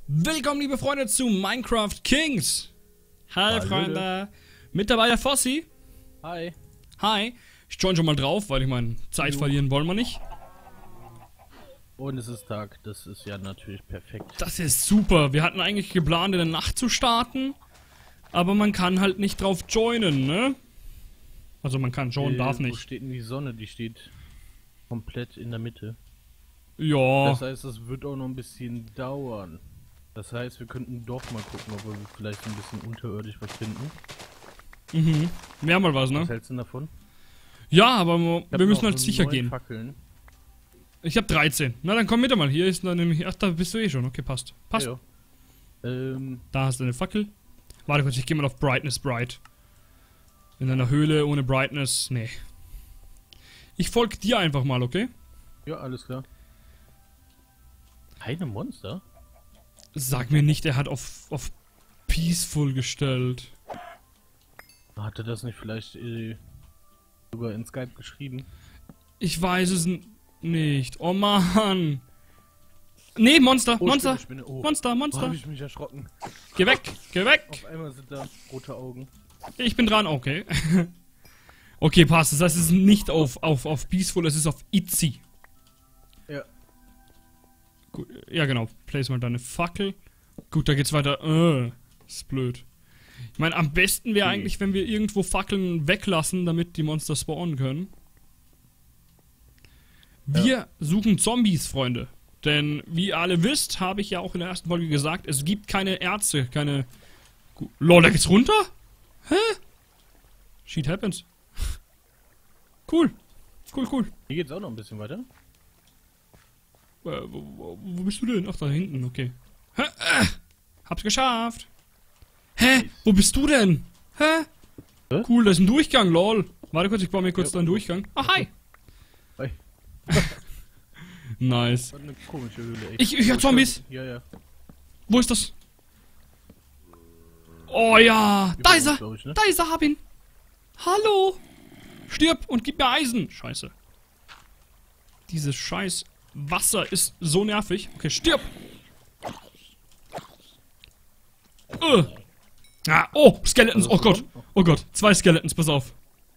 Willkommen, liebe Freunde, zu Minecraft Kings. Hallo, Freunde. Mit dabei der Fossi. Hi. Hi. Ich join schon mal drauf, weil ich meine, Zeit verlieren wollen wir nicht. Und es ist Tag, das ist ja natürlich perfekt. Das ist super. Wir hatten eigentlich geplant, in der Nacht zu starten. Aber man kann halt nicht drauf joinen, ne? Also man kann schon, darf nicht. Wo steht denn die Sonne? Die steht komplett in der Mitte. Ja. Das heißt, es wird auch noch ein bisschen dauern. Das heißt, wir könnten doch mal gucken, ob wir vielleicht ein bisschen unterirdisch was finden. Mhm. Wäre mal was, ne? Was hältst du denn davon? Ja, aber wir müssen halt sicher gehen. Fackeln. Ich habe 13. Na, dann komm mit mal. Hier ist dann nämlich... Ach, da bist du eh schon. Okay, passt. Passt. Ja, Da hast du eine Fackel. Warte kurz, ich gehe mal auf Brightness Bright. In einer Höhle ohne Brightness. Nee. Ich folge dir einfach mal, okay? ja, alles klar. Keine Monster? Sag mir nicht, er hat auf Peaceful gestellt. Hat er das nicht vielleicht sogar in Skype geschrieben? Ich weiß es nicht. Oh Mann. Nee, Monster, Oh, Monster. Spinne. Oh. Monster, Oh, Monster. hab ich mich erschrocken. Geh weg, geh weg. Auf einmal sind da rote Augen. Ich bin dran, okay. Okay, passt. Das heißt, es ist nicht auf Peaceful, es ist auf Itzy. Ja. Gut, ja genau, place mal deine Fackel. Gut, da geht's weiter. Ist blöd. Ich meine, am besten wäre eigentlich, wenn wir irgendwo Fackeln weglassen, damit die Monster spawnen können. Wir suchen Zombies, Freunde. Denn, wie ihr alle wisst, habe ich ja auch in der ersten Folge gesagt, es gibt keine Ärzte, keine... Lol, da geht's runter? Hä? Shit happens. Cool. Cool. Hier geht's auch noch ein bisschen weiter. Wo bist du denn? Ach, da hinten, okay. Hä? Hab's geschafft. Hä? Wo bist du denn? Hä? Cool, da ist ein Durchgang, lol. Warte kurz, ich baue mir kurz deinen Durchgang. Ah, hi. Hi. Nice. Eine komische Höhle, ey. Ich hör Zombies. Ja. Wo ist das? Oh ja. Da ist er. Glaub ich, ne? Da ist er, hab ihn. Hallo. Stirb und gib mir Eisen. Scheiße. Dieses scheiß Wasser ist so nervig. Okay, stirb. Oh, Skeletons. Oh Gott. Oh Gott. 2 Skeletons, pass auf.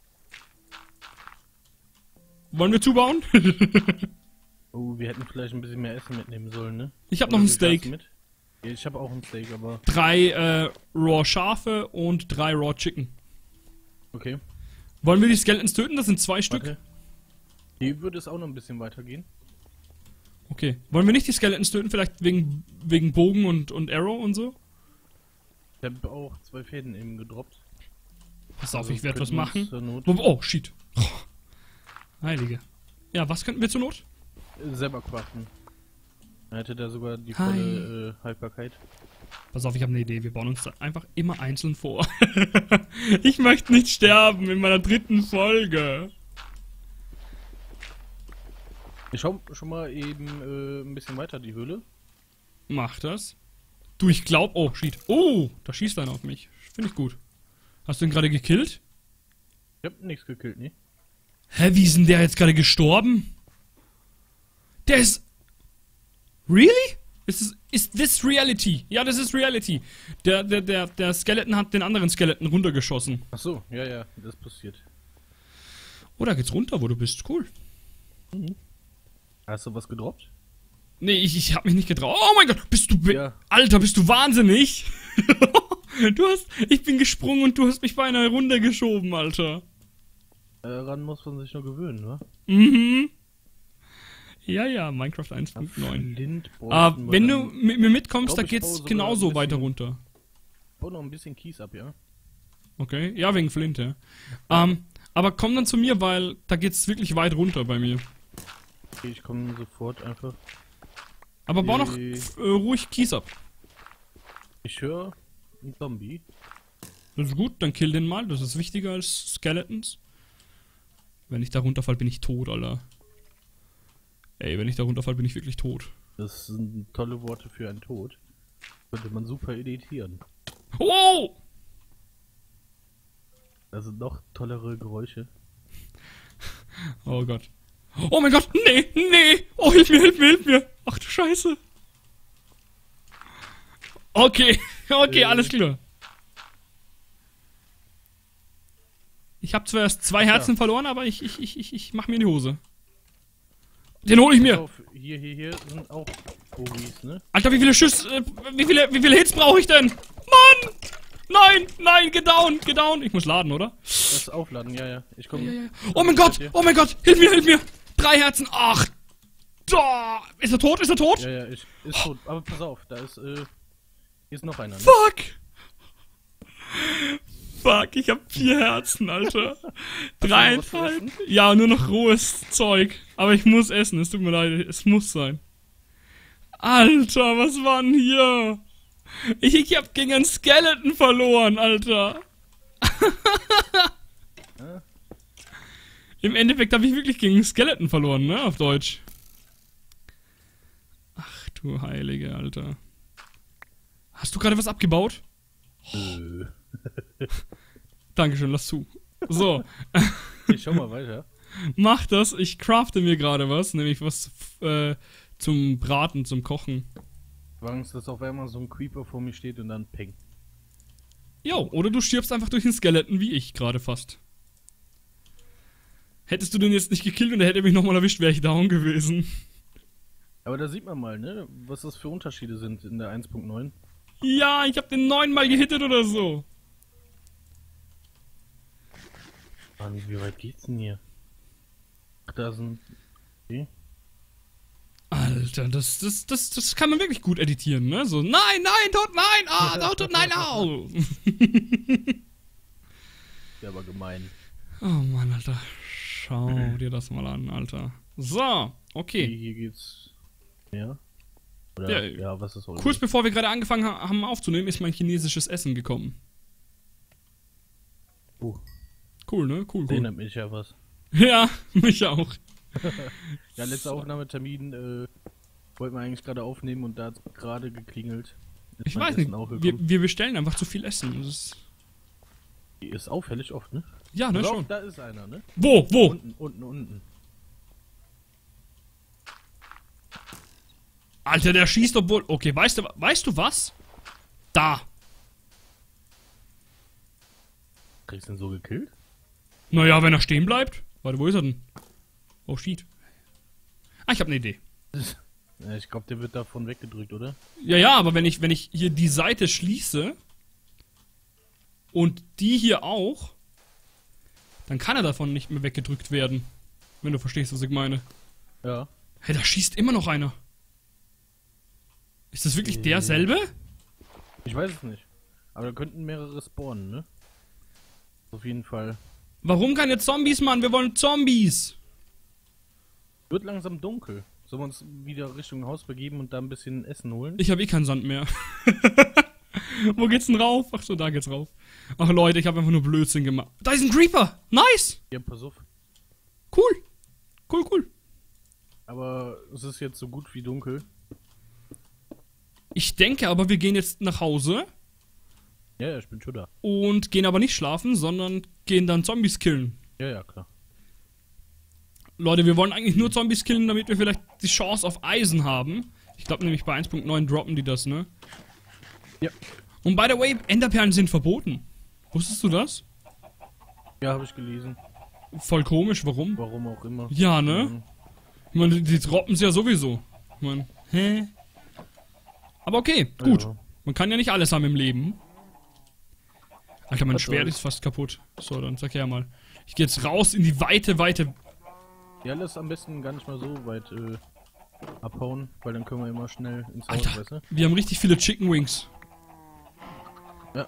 Wollen wir zubauen? Oh, wir hätten vielleicht ein bisschen mehr Essen mitnehmen sollen, ne? Ich hab noch ein Steak. Mit? Ja, ich habe auch ein Steak, aber... 3 Raw Schafe und 3 Raw Chicken. Okay. Wollen wir die Skeletons töten? Das sind 2 Stück. Warte. Hier würde es auch noch ein bisschen weitergehen. Okay. Wollen wir nicht die Skeletons töten? Vielleicht wegen Bogen und Arrow und so? Ich habe auch 2 Fäden eben gedroppt. Pass auf, Also ich werde was könnten wir machen. uns zur Not Oh, shit. Oh. Heilige. Ja, was könnten wir zur Not? selber craften. Er hätte da sogar die Hi. volle Haltbarkeit. Pass auf, ich habe eine Idee. Wir bauen uns da einfach immer einzeln vor. Ich möchte nicht sterben in meiner 3. Folge. Ich schau schon mal eben ein bisschen weiter die Höhle. Mach das. Du, ich glaub... Oh, shit. Oh, da schießt einer auf mich. Finde ich gut. Hast du ihn gerade gekillt? Ich hab nichts gekillt, ne? Hä, wie ist denn der jetzt gerade gestorben? Der ist... Really? Ist this reality? Ja, das ist reality. Der Skeleton hat den anderen Skeleton runtergeschossen. Ach so, ja, das passiert. Oh, da geht's runter, wo du bist. Cool. Hast du was gedroppt? Nee, ich hab mich nicht getraut. Oh mein Gott, bist du... Ja. Alter, bist du wahnsinnig? Ich bin gesprungen und du hast mich beinahe runtergeschoben, Alter. Daran muss man sich nur gewöhnen, ne? Mhm. Ja, Minecraft 1.9. Wenn du mit mir mitkommst, da geht's genauso weiter runter. Bau noch ein bisschen Kies ab, ja? Okay, ja, wegen Flint, ja. Aber komm dann zu mir, weil da geht's wirklich weit runter bei mir. Okay, ich komme sofort einfach. Aber bau noch ruhig Kies ab. Ich höre einen Zombie. Das ist gut, dann kill den mal. Das ist wichtiger als Skeletons. Wenn ich da runterfall, bin ich tot, Alter. Ey, wenn ich da runterfall, bin ich wirklich tot. Das sind tolle Worte für einen Tod. Könnte man super editieren. Wow! Das sind noch tollere Geräusche. Oh Gott. Oh mein Gott, nee! Oh, hilf mir! Ach du Scheiße. Okay, okay, alles klar. Ich habe zwar erst 2 Herzen verloren, aber ich mach mir in die Hose. Den hole ich mir. Auf, hier sind auch Bogis, ne? Alter, wie viele Schüsse, wie viele Hits brauche ich denn? Mann! Nein, nein, geh down. Ich muss laden, oder? Das Aufladen, ja. Ich komme. Ja. Oh mein Gott, hilf mir. 3 Herzen, ach. Da. Ist er tot? Ja, ist tot. Aber pass auf, da ist, hier ist noch einer, ne? Fuck, ich hab 4 Herzen, Alter. 3,5. Ja, nur noch rohes Zeug. Aber ich muss essen, es tut mir leid, es muss sein. Alter, was war denn hier? Ich hab gegen einen Skeleton verloren, Alter. Im Endeffekt habe ich wirklich gegen einen Skeleton verloren, ne, auf Deutsch. Ach du Heilige, Alter. Hast du gerade was abgebaut? Dankeschön, lass zu. So. Ich schau mal weiter. Mach das, ich crafte mir gerade was, nämlich was zum Braten, zum Kochen. Angst, dass auf einmal so ein Creeper vor mir steht und dann peng. Jo, oder du stirbst einfach durch den Skeleton, wie ich gerade fast. Hättest du den jetzt nicht gekillt und er hätte mich nochmal erwischt, wäre ich down gewesen. Aber da sieht man mal, ne, was das für Unterschiede sind in der 1.9. Ja, ich hab den 9-mal gehittet oder so. Mann, wie weit geht's denn hier? Ach, da sind... Okay. Alter, das kann man wirklich gut editieren, ne? So, nein, au. Ja, aber gemein. Oh Mann, Alter. Schau dir das mal an, Alter. So, okay. Hier geht's... Ja? Oder, ja, was ist heute? Kurz bevor wir gerade angefangen haben aufzunehmen, ist mein chinesisches Essen gekommen. Cool, ne? Cool. Erinnert mich ja was. Ja, mich auch. Ja, letzter Aufnahmetermin, wollten wir eigentlich gerade aufnehmen und da hat gerade geklingelt. Ich weiß nicht, wir bestellen einfach zu viel Essen. Das ist auffällig oft, ne? Ja, ne, schon. Da ist einer, ne? Wo? Unten. Alter, der schießt obwohl... Okay, weißt du was? Da. Kriegst du den so gekillt? Naja, wenn er stehen bleibt. Warte, wo ist er denn? Oh, shit. Ah, ich habe eine Idee. Ja, ich glaube, der wird davon weggedrückt, oder? Ja, aber wenn ich hier die Seite schließe und die hier auch, dann kann er davon nicht mehr weggedrückt werden. Wenn du verstehst, was ich meine. Ja. Hey, da schießt immer noch einer. Ist das wirklich derselbe? Ich weiß es nicht. Aber da könnten mehrere spawnen, ne? Auf jeden Fall. Warum keine Zombies, Mann? Wir wollen Zombies. Wird langsam dunkel. Sollen wir uns wieder Richtung Haus begeben und da ein bisschen Essen holen? Ich habe eh keinen Sand mehr. Wo geht's denn rauf? Ach so, da geht's rauf. Ach Leute, ich habe einfach nur Blödsinn gemacht. Da ist ein Creeper. Nice. Ja, pass auf. Cool. Aber es ist jetzt so gut wie dunkel. Ich denke aber, wir gehen jetzt nach Hause. Ja, ich bin schon da. Und gehen aber nicht schlafen, sondern gehen dann Zombies killen. Ja, klar. Leute, wir wollen eigentlich nur Zombies killen, damit wir vielleicht die Chance auf Eisen haben. Ich glaube nämlich bei 1.9 droppen die das, ne? Ja. Und by the way, Enderperlen sind verboten. Wusstest du das? Ja, habe ich gelesen. Voll komisch, warum? Warum auch immer. Ja, ne? Ich meine, die droppen ja sowieso. Ich meine, hä? Aber okay, gut. Ja. Man kann ja nicht alles haben im Leben. Alter, mein Schwert ist fast kaputt. So, dann sag her mal. Ich gehe jetzt raus in die weite... Ja, lass am besten gar nicht mal so weit abhauen, weil dann können wir immer schnell ins Haus, Alter, weißt du? wir haben richtig viele Chicken Wings. Ja.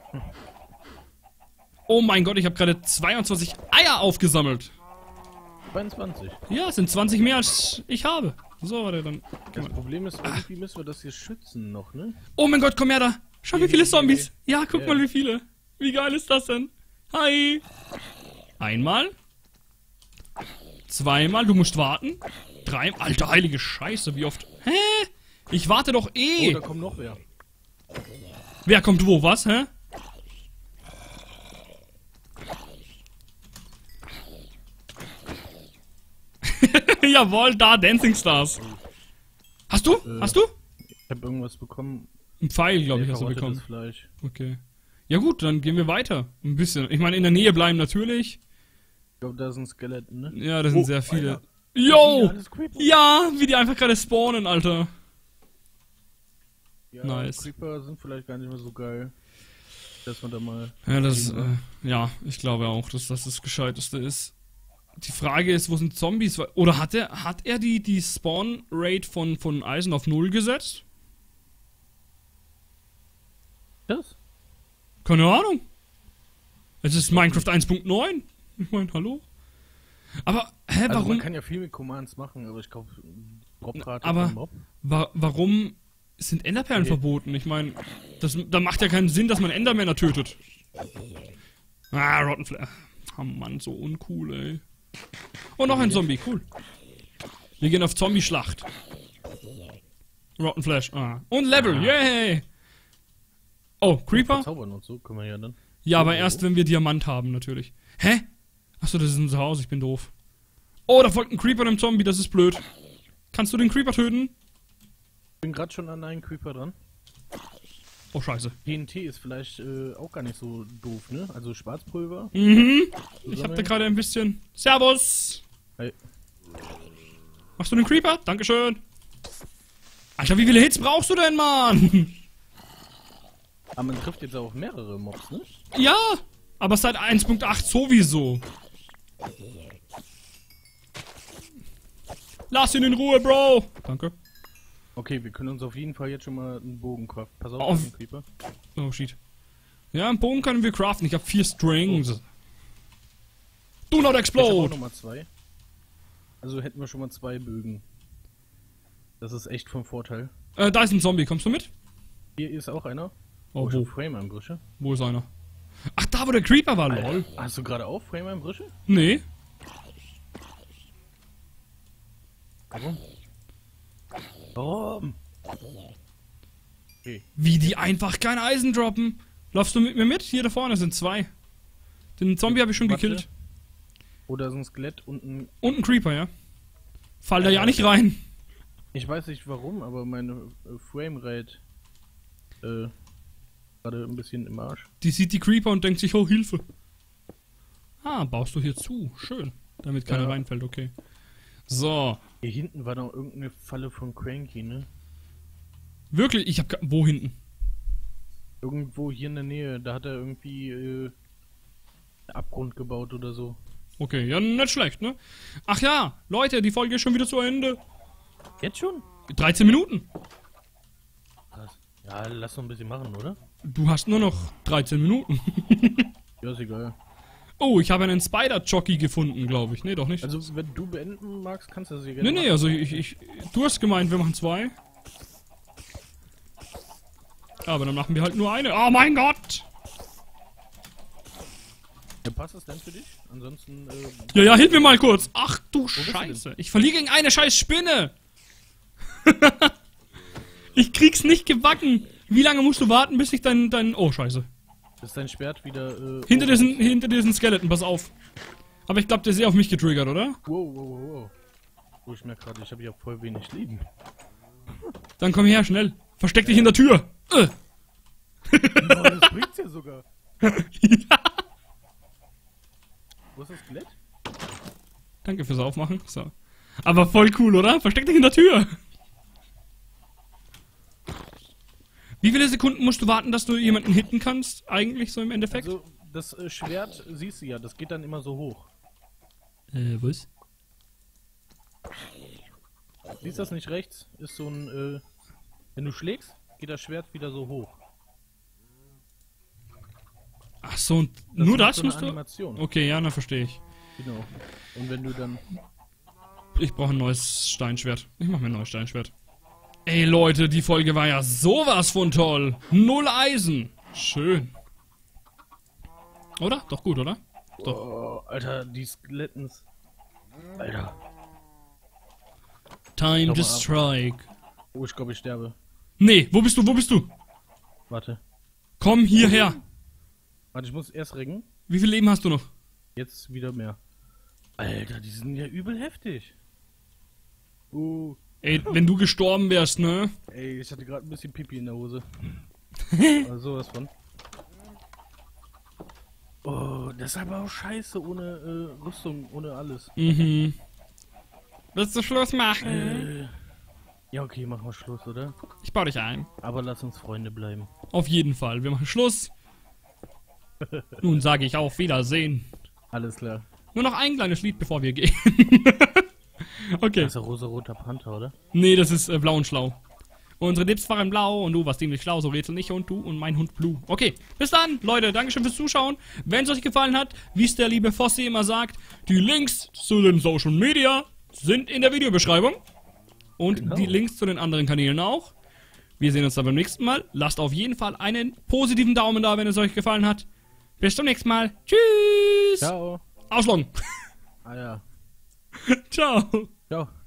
Oh mein Gott, ich habe gerade 22 Eier aufgesammelt. 22. Ja, es sind 20 mehr als ich habe. So, warte, dann... Das Problem ist, irgendwie müssen wir das hier schützen noch, ne? Oh mein Gott, komm her da. Schau, wie viele Zombies. Ja, guck mal, wie viele. Wie geil ist das denn? Hi. Einmal. Zweimal, du musst warten. 3. Alter, heilige Scheiße, wie oft? Hä? Ich warte doch eh. Oh, da kommt noch wer. Wer kommt wo, was, hä? Jawohl, da, Dancing Stars. Hast du? Hast du? Ich hab irgendwas bekommen. Ein Pfeil, glaube ich, hast du bekommen. Verrottetes Fleisch. Okay. Ja gut, dann gehen wir weiter. Ein bisschen. Ich meine, in der Nähe bleiben natürlich. Ich glaube, da sind Skeletten, ne? Ja, das sind sehr viele. Alter. Yo! Das sind ja alles Creeper. Ja, wie die einfach gerade spawnen, Alter. Ja, Nice. Creeper sind vielleicht gar nicht mehr so geil. Dass man da mal... Ja, ja, ich glaube auch, dass das das Gescheiteste ist. Die Frage ist, wo sind Zombies? Oder hat er die Spawn-Rate von Eisen auf 0 gesetzt? Das? Keine Ahnung. Es ist Minecraft 1.9. Ich meine, hallo? Aber, hä, Also warum? man kann ja viel mit Commands machen, aber ich glaube, Droprate Aber- vom Mob. Warum sind Enderperlen Okay. verboten? Ich meine, da macht ja keinen Sinn, dass man Endermänner tötet. Ah, Rotten Flash. Oh Mann, so uncool, ey. Oh, noch ein Zombie, cool. Wir gehen auf Zombie-Schlacht. Rotten Flash, Und Level, yay! Oh, Creeper? Zaubern und so können wir ja dann. Ja, aber erst, wenn wir Diamant haben, natürlich. Hä? Achso, das ist unser Haus, ich bin doof. Oh, da folgt ein Creeper dem Zombie, das ist blöd. Kannst du den Creeper töten? Ich bin gerade schon an einen Creeper dran. Oh, scheiße. TNT ist vielleicht auch gar nicht so doof, ne? Also Schwarzpulver. Mhm. Ich hab da gerade ein bisschen... Servus! Hey. Machst du den Creeper? Dankeschön. Alter, wie viele Hits brauchst du denn, Mann? Aber man trifft jetzt auch mehrere Mobs, ne? Ja, aber seit 1.8 sowieso. Lass ihn in Ruhe, Bro. Danke. Okay, wir können uns auf jeden Fall jetzt schon mal einen Bogen craften. Pass auf, Auf- den Creeper. Oh, shit. Ja, einen Bogen können wir craften. Ich habe 4 Strings. Do not Ich habe auch explode. nochmal 2. Also hätten wir schon mal 2 Bögen. Das ist echt vom Vorteil. Da ist ein Zombie. Kommst du mit? Hier ist auch einer. Oh, schon wo? Frame-Einbrüche. Wo ist einer? Ach, da, wo der Creeper war, lol. Hast du gerade auch Frame-Einbrüche? Nee. Warum? Warum? Okay. Wie die einfach kein Eisen droppen. Laufst du mit mir mit? Hier da vorne sind 2. Den Zombie habe ich schon Warte. gekillt. Oder so ein Skelett und ein... Und ein Creeper, ja. Fall da ja nicht rein. Ich weiß nicht warum, aber meine Framerate gerade ein bisschen im Arsch. Die sieht die Creeper und denkt sich, oh, Hilfe. Ah, baust du hier zu. Schön. Damit keiner Ja. reinfällt, okay. So. Hier hinten war noch irgendeine Falle von Cranky, ne? Wirklich, ich hab... Wo hinten? Irgendwo hier in der Nähe, da hat er irgendwie einen Abgrund gebaut oder so. Okay, ja, nicht schlecht, ne? Ach ja, Leute, die Folge ist schon wieder zu Ende. Jetzt schon? 13 Minuten. Krass. Ja, lass noch ein bisschen machen, oder? Du hast nur noch 13 Minuten. Ja, ist egal. Oh, ich habe einen Spider-Jockey gefunden, glaube ich. Nee, doch nicht. Also, wenn du beenden magst, kannst du das hier gerne Nee, also du hast gemeint, wir machen 2. Aber dann machen wir halt nur eine. Oh mein Gott! Ja, passt das denn für dich? Ansonsten, Ja, hilf mir mal kurz. Ach du bist du Scheiße. Ich verliere gegen eine scheiß Spinne. Ich krieg's nicht gebacken. Wie lange musst du warten, bis ich dein... Oh, scheiße. ist dein Schwert wieder, Hinter diesen Skeleton, pass auf. Aber ich glaube, der ist sehr auf mich getriggert, oder? Wow. Oh, ich merke gerade, ich habe ja voll wenig Leben. Dann komm her, schnell. Versteck dich in der Tür. Oh, das bringt's ja sogar. Ja. Wo ist das Skelett? Danke fürs Aufmachen. So. Aber voll cool, oder? Versteck dich in der Tür. Wie viele Sekunden musst du warten, dass du jemanden hitten kannst? Eigentlich so im Endeffekt? Also, das Schwert siehst du ja, das geht dann immer so hoch. Was? Siehst du das nicht rechts? Ist so ein, wenn du schlägst, geht das Schwert wieder so hoch. Ach so, und nur macht das so eine musst du? Animation. Okay, ja, dann verstehe ich. Genau. Und wenn du dann... Ich brauche ein neues Steinschwert. Ich mache mir ein neues Steinschwert. Ey Leute, die Folge war ja sowas von toll. 0 Eisen. Schön. Oder? Doch gut, oder? Doch. Oh, Alter, die Skelettens. Alter. Time Schau to mal ab. strike. Oh, ich glaube, ich sterbe. Nee, wo bist du? Wo bist du? Warte. Komm hierher. Warte, ich muss erst reggen. Wie viel Leben hast du noch? Jetzt wieder mehr. Alter, die sind ja übel heftig. Ey, wenn du gestorben wärst, ne? Ey, ich hatte gerade ein bisschen Pipi in der Hose. Also sowas von. Oh, das ist aber auch scheiße, ohne Rüstung, ohne alles. Mhm. Willst du Schluss machen? Ja, okay, machen wir Schluss, oder? Ich baue dich ein. Aber lass uns Freunde bleiben. Auf jeden Fall. Wir machen Schluss. Nun sage ich auf Wiedersehen. Alles klar. Nur noch ein kleines Lied, bevor wir gehen. Okay. Das ist der rosa-roter Panther, oder? Nee, das ist blau und schlau. Unsere Dips waren blau und du warst ziemlich schlau, so rätsel nicht und du und mein Hund Blue. Okay, bis dann, Leute, Dankeschön fürs Zuschauen. Wenn es euch gefallen hat, wie es der liebe Fossi immer sagt, die Links zu den Social Media sind in der Videobeschreibung. Und Genau. die Links zu den anderen Kanälen auch. Wir sehen uns dann beim nächsten Mal. Lasst auf jeden Fall einen positiven Daumen da, wenn es euch gefallen hat. Bis zum nächsten Mal. Tschüss. Ciao. Ausloggen. Ah ja. Ciao. Ciao.